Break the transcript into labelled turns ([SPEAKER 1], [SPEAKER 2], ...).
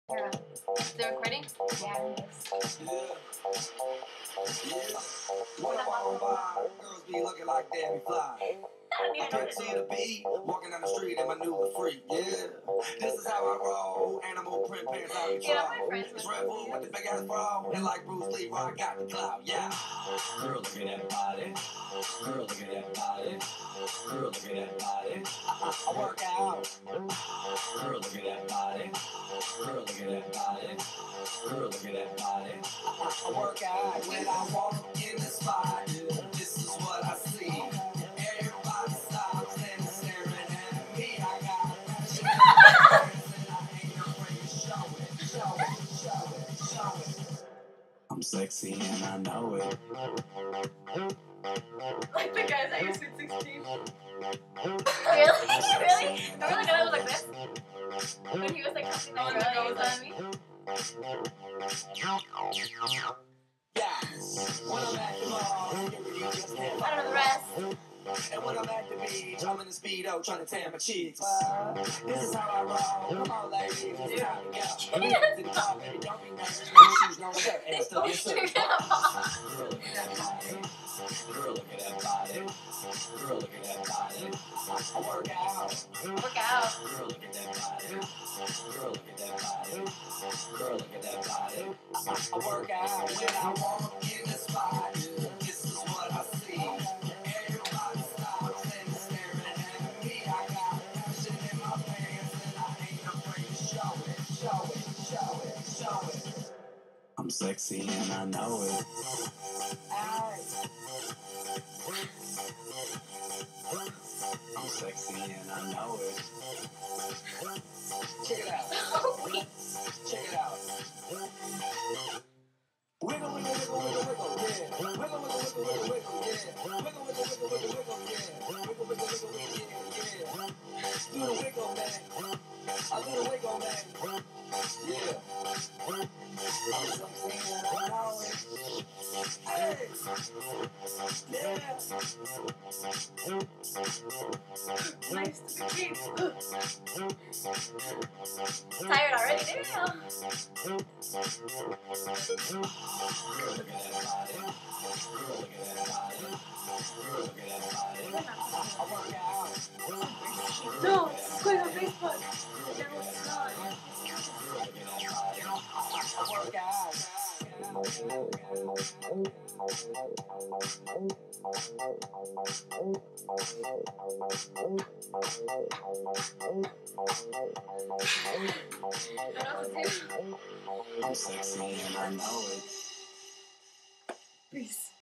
[SPEAKER 1] Yeah. Is it recording?
[SPEAKER 2] Yeah, it is.
[SPEAKER 3] What up, all by? Girls be looking like Debbie Fly. I can't see the beat, walking down the street and my new freak, yeah. This is how I roll, animal print pants out control.
[SPEAKER 1] Yeah, my friends
[SPEAKER 3] It's
[SPEAKER 1] would
[SPEAKER 3] Red Bull with the big ass bra, and like Bruce Lee, I got the clout, yeah. Girl, look at that body. Girl, look at that body. Girl, look at that body. I work out. Girl, look at that body. Girl, look at that body. Girl, look at that body. I work out when I walk in the spot. This is what I see. Everybody stops and is staring at me. I got passion and I ain't afraid to show it, show it, show it, show it. I'm sexy and I know it.
[SPEAKER 1] Like the guys at your Sweet 16. Really? Really? Remember the guy that was like this? When he was like cussing the girl and he was on me?
[SPEAKER 3] Yes, when I'm at the mall,
[SPEAKER 1] I don't know the rest.
[SPEAKER 3] and when I'm at the beach, I'm in the Speedo trying to tan my cheeks. This is how I roll. Come on, ladies, it's time to go. To the bar, baby, don't be nervous. No shoes, no shirt, and still get served. Girl, look at that body. Girl, look at that body. Girl, look at that body. I work out.
[SPEAKER 1] Work out.
[SPEAKER 3] Girl, look at that body. Girl, look at that body. Girl, look at that body. I work out when I walk in the spot. This is what I see. Everybody stops and is staring at me. I got passion in my pants and I ain't afraid to show it, show it, show it, show it. I'm sexy and I know it. Aye. I'm sexy and I know it. Check it out. Check it out. Wiggle, wiggle, wiggle, wiggle, wiggle, yeah. Wiggle, wiggle, wiggle, wiggle, wiggle, yeah. Wiggle, wiggle, wiggle, wiggle, wiggle, yeah. Wiggle, wiggle, wiggle, wiggle, yeah, yeah. Do the wiggle, man. I do the wiggle, man. Yeah. I'm sexy and I know it. Hey. Yeah.
[SPEAKER 1] Nice to meet you. Tired already? Damn.
[SPEAKER 3] Girl, look at that body. Girl, look at that body. Girl, look at that body. I work out.
[SPEAKER 1] No, it's going on Facebook. No, it's not.
[SPEAKER 3] I work out. I'm sexy and I know it.
[SPEAKER 1] Peace.